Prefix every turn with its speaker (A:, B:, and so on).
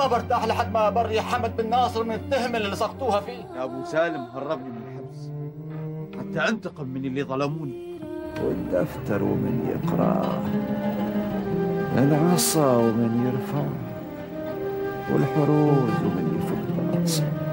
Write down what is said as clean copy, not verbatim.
A: برتاح لحد ما بري حمد بن ناصر من التهمة اللي لصقتوها فيه.
B: يا أبو سالم هربني من الحبس حتى أنتقم من اللي ظلموني.
C: والدفتر ومن يقراه، العصا ومن يرفعه، والحروز ومن يفك راسه.